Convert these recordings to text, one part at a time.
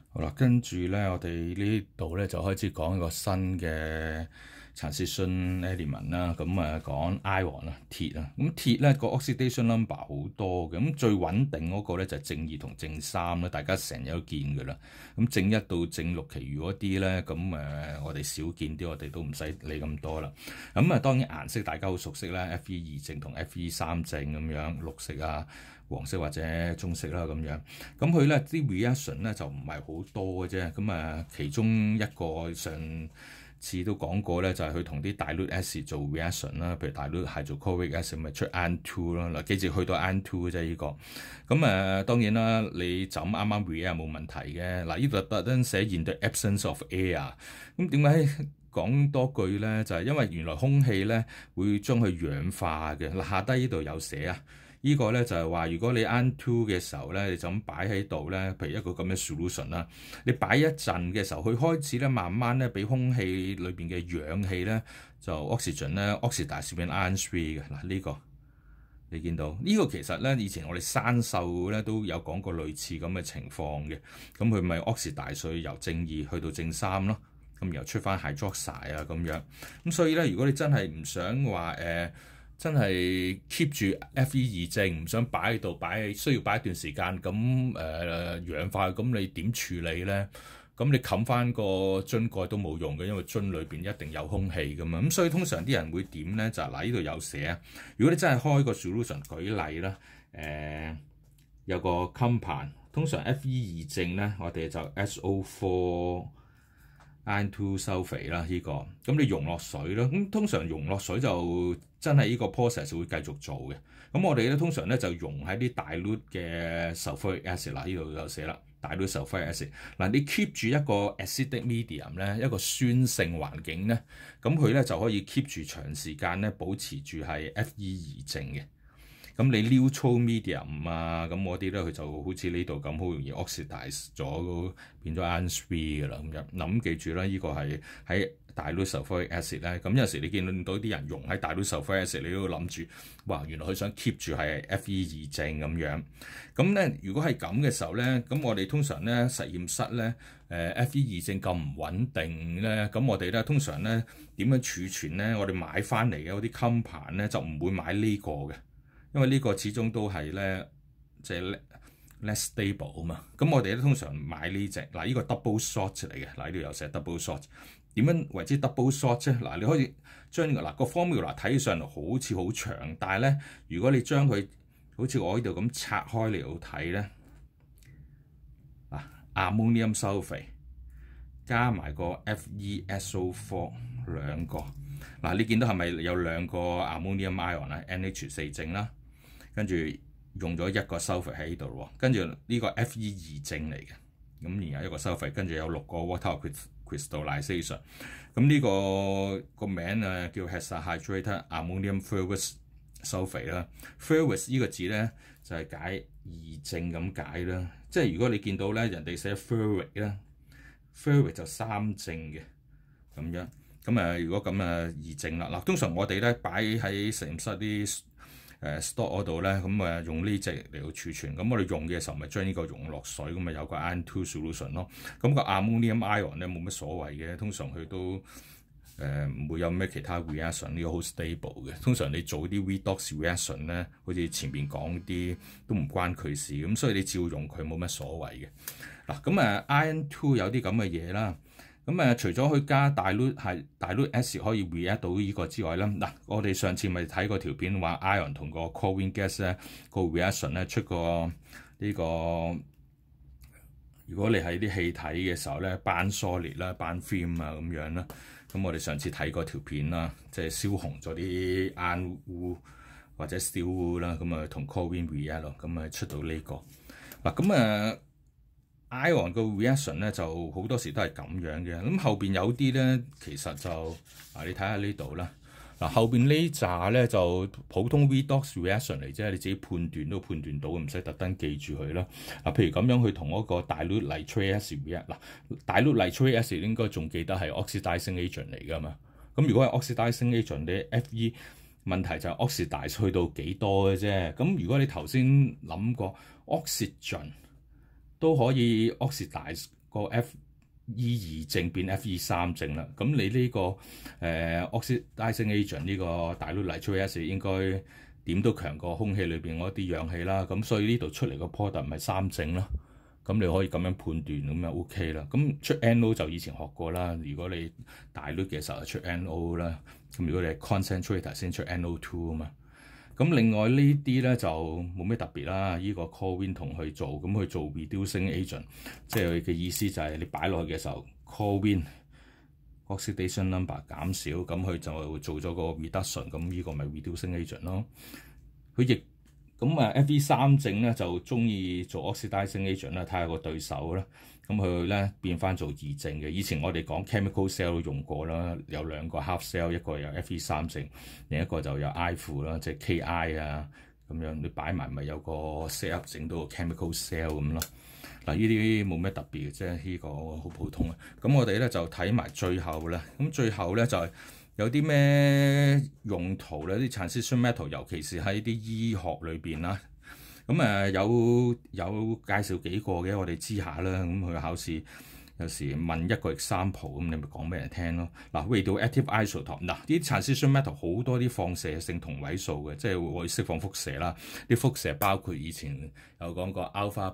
好啦，跟住咧，我哋呢度咧就開始講一個新嘅 transition element 啦。咁講 ion 啦，鐵啊。咁鐵咧個 oxidation number 好多嘅。咁最穩定嗰個咧就係正2同正3啦，大家成日都見㗎啦。咁正1到正6，其餘嗰啲咧，咁我哋少見啲，我哋都唔使理咁多啦。咁當然顏色大家好熟悉啦，Fe2正同Fe3正咁樣，綠色啊、黃色或者棕色啦咁樣。咁佢咧啲 reaction 咧就唔係好多嘅啫。咁其中一個上次都講過咧，就係佢同啲 dilute acid 做 reaction 啦，譬如 dilute hydrochloric acid 咪出 ion2 啦。嗱，記住去到 ion2 嘅啫呢個。咁當然啦，你就咁啱啱 react 冇問題嘅。嗱，呢度特登寫 in the absence of air。咁點解講多句咧？就係因為原來空氣咧會將佢氧化嘅。嗱，下低呢度有寫啊。呢個咧就係話，如果你 ion2 嘅時候咧，你就咁擺喺度咧，譬如一個咁嘅 solution 啦，你擺一陣嘅時候，佢開始咧慢慢咧俾空氣裏邊嘅氧氣咧就 oxygen 咧 oxidize 變 ion3 嘅。嗱，呢個你見到呢個其實咧以前我哋生鏽咧都有講過類似咁嘅情況嘅。咁佢咪 oxidize 由正2去到正3咯，咁然後出翻 hydroxide 啊咁樣。咁所以咧，如果你真係唔想話真係 keep 住 Fe2正，唔想擺喺度，需要擺一段時間，咁氧化，咁你點處理咧？咁你冚翻個樽蓋都冇用嘅，因為樽裏邊一定有空氣噶嘛。咁所以通常啲人會點咧？就嗱，呢度有寫啊。如果你真係開個 solution，舉例啦，有個 compound，通常 Fe2正咧，我哋就 SO4。ion2 收肥啦，呢個咁你溶落水啦，咁通常溶落水就真係呢個 process 會繼續做嘅。咁我哋咧通常咧就溶喺啲 dilute 嘅 sulfuric acid， 嗱呢度有寫啦，dilute sulfuric acid。嗱，你 keep 住一個 acidic medium 咧，一個酸性環境咧，咁佢咧就可以 keep 住長時間咧保持住係 Fe2正嘅。咁你 neutral medium 啊，咁嗰啲咧佢就好似呢度咁，好容易 oxidize 咗，變咗 ion3 㗎啦咁樣。嗱，記住啦，呢個係喺 dilute sulfuric acid 咧。咁有時你見到啲人溶喺 dilute sulfuric acid，你都諗住，哇，原來佢想 keep 住係 Fe2正咁樣。咁咧，如果係咁嘅時候咧，咁我哋通常咧實驗室咧，Fe2正咁唔穩定咧，咁我哋咧通常咧點樣儲存咧？我哋買翻嚟嘅嗰啲 compound 咧就唔會買呢個嘅。因為呢個始終都係咧，即係 less stable 啊嘛。咁我哋咧通常買呢隻，嗱呢個 double shot 嚟嘅，嗱呢度有寫 double shot。點樣為之 double shot 啫？嗱，你可以將嗱個 formula 睇上嚟好似好長，但係咧，如果你將佢好似我呢度咁拆開嚟到睇咧，ammonium sulfate 加埋個 FeSO4 兩個，嗱你見到係咪有兩個 ammonium ion 啊 NH4 正啦？跟住用咗一個 sulfate 喺呢度喎，跟住呢個 Fe2正嚟嘅，咁然後一個 sulfate，跟住有6個 water crystallization，咁呢個名叫 hexahydrated ammonium ferrous sulfate 啦。ferrous 呢個字咧就係解2正咁解啦，即係如果你見到咧人哋寫 ferric 咧 ，ferric 就3正嘅咁樣，咁如果咁2正啦，嗱通常我哋咧擺喺實驗室啲store 嗰度咧，咁用呢隻嚟到儲存，咁我哋用嘅時候咪將呢個溶落水，咁咪有個 ion2 solution 咯。咁個 ammonium ion 咧冇乜所謂嘅，通常佢都唔會有咩其他 reaction， 呢個好 stable 嘅。通常你做啲 redox reaction 咧，好似前面講啲都唔關佢事，咁所以你照用佢冇乜所謂嘅。嗱，咁ion2 有啲咁嘅嘢啦。咁除咗佢加 dilute acid 可以 react 到呢個之外咧，嗱我哋上次咪睇過條片話 ion 同個 chlorine gas 咧個 reaction 咧出個呢個，如果你係啲氣體嘅時候咧，班 solid 啦、班 film 啊咁樣啦，咁我哋上次睇過條片啦，即係燒紅咗啲 iron 污或者 steel 污啦，咁同 chlorine react 咯，咁出到呢個嗱咁ion 個 reaction 咧就好多時都係咁樣嘅，咁後邊有啲咧其實就你睇下呢度啦，嗱後邊呢紮咧就普通 redox reaction 嚟啫，你自己判斷都判斷到，唔使特登記住佢啦。譬如咁樣去同嗰個 dilute nitric acid react， 嗱 dilute nitric acid 應該仲記得係 oxidizing agent 嚟㗎嘛，咁如果係 oxidizing agent， 你 Fe 問題就係 oxidize 去到幾多嘅啫，咁如果你頭先諗過 oxygen都可以 oxidize 個 FE2 正變 FE3 正啦。咁你呢個oxidizing agent 呢個大氯尼醋 acid 應該點都強過空氣裏邊嗰啲氧氣啦。咁所以呢度出嚟個 product 咪3正咯。咁你可以咁樣判斷，咁就 OK 啦。咁出 NO 就以前學過啦。如果你大氯嘅時候就出 NO 啦。咁如果你係 concentrator 先出 NO2 啊嘛。咁另外呢啲咧就冇咩特別啦。呢個 Corwin 同佢做，咁佢做 reducing agent， 即係佢嘅意思就係你擺落去嘅時候 Corwin oxidation number 減少，咁佢就做咗個 reduction， 咁呢個咪 reducing agent 咯。佢亦咁FE3 正咧就中意做 oxidizing agent 啦，睇下個對手啦。咁佢咧變翻做2正嘅。以前我哋講 chemical cell 都用過啦，有2個 half cell， 一個有 FE3 正，另一個就有 I 負啦，即係 KI 啊咁樣，你擺埋咪有個 set up 整到個 chemical cell 咁咯。嗱，呢啲冇咩特別嘅啫，呢個好普通啊。咁我哋咧就睇埋最後啦。咁最後咧就係有啲咩用途咧？啲 transition metal， 尤其是喺啲醫學裏邊啦。咁有介紹幾個嘅，我哋知下啦。咁佢考試有時問一個 example， 咁你咪講俾人聽咯。嗱，radioactive isotope， 嗱啲 transition metal 好多啲放射性同位素嘅，即係會釋放輻射啦。啲輻射包括以前有講過 alpha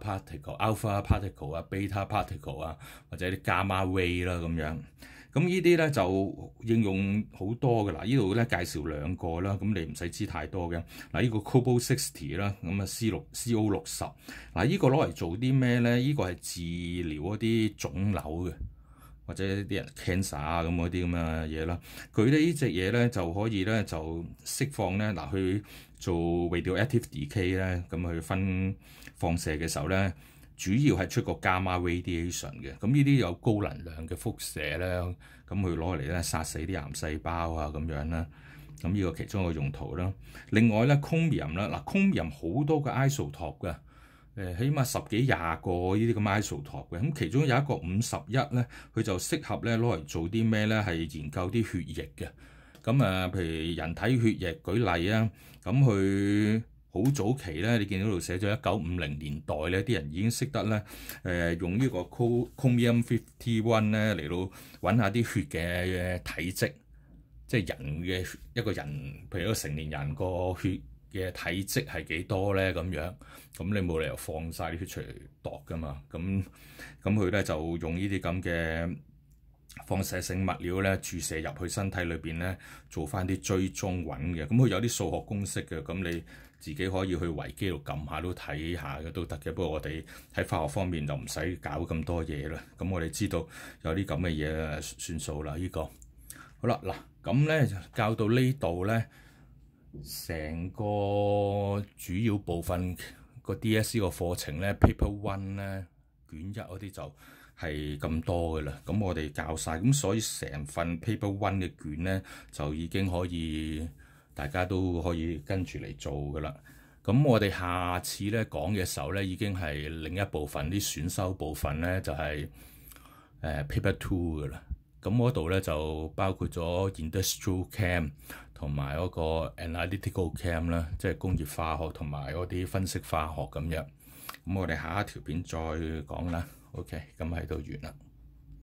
particle 啊、beta particle 啊，或者啲 gamma ray 啦咁樣。咁呢啲咧就應用好多嘅。嗱，呢度咧介紹2個啦，咁你唔使知太多嘅。嗱，呢個 cobalt 60啦，咁啊 CO60。嗱，呢個攞嚟做啲咩咧？呢個係治療一啲腫瘤嘅，或者啲人 cancer 啊咁嗰啲咁嘅嘢啦。佢咧呢隻嘢咧就可以咧就釋放咧，嗱去做 radioactive decay 咧，咁去分放射嘅時候咧，主要係出個 gamma radiation 嘅。咁呢啲有高能量嘅輻射咧，咁佢攞嚟咧殺死啲癌細胞啊咁樣啦。咁呢個其中一個用途啦。另外咧 chromium 啦，嗱 chromium 好多個 isotope 嘅，起碼10幾20個呢啲咁 isotope 嘅。咁其中有一個51咧，佢就適合咧攞嚟做啲咩咧？係研究啲血液嘅。咁譬如人體血液舉例啊，咁佢好早期咧，你見到度寫咗1950年代咧，啲人已經識得咧，用呢個 chromium 51咧嚟到揾下啲血嘅體積，即係人嘅一個人，譬如一個成年人個血嘅體積係幾多咧咁樣。咁你冇理由放晒啲血出嚟度噶嘛。咁佢咧就用呢啲咁嘅放射性物料咧注射入去身體裏邊咧，做翻啲追蹤揾嘅。咁佢有啲數學公式嘅，咁你自己可以去維基度撳下都睇下嘅都得嘅。不過我哋喺化學方面就唔使搞咁多嘢啦。咁我哋知道有啲咁嘅嘢算數啦。呢個好啦，嗱咁咧教到呢度咧，成個主要部分個 DSE 個課程咧 Paper 1咧卷1嗰啲就係咁多嘅啦。咁我哋教晒，咁所以成份 Paper 1嘅卷咧就已經可以大家都可以跟住嚟做嘅啦。咁我哋下次咧講嘅時候咧，已經係另一部分啲選修部分咧，就係Paper 2嘅啦。咁嗰度咧就包括咗 Industrial Chem 同埋嗰個 Analytical Chem 啦，即係工業化學同埋嗰啲分析化學咁樣。咁我哋下一條片再講啦。OK，咁喺度完啦。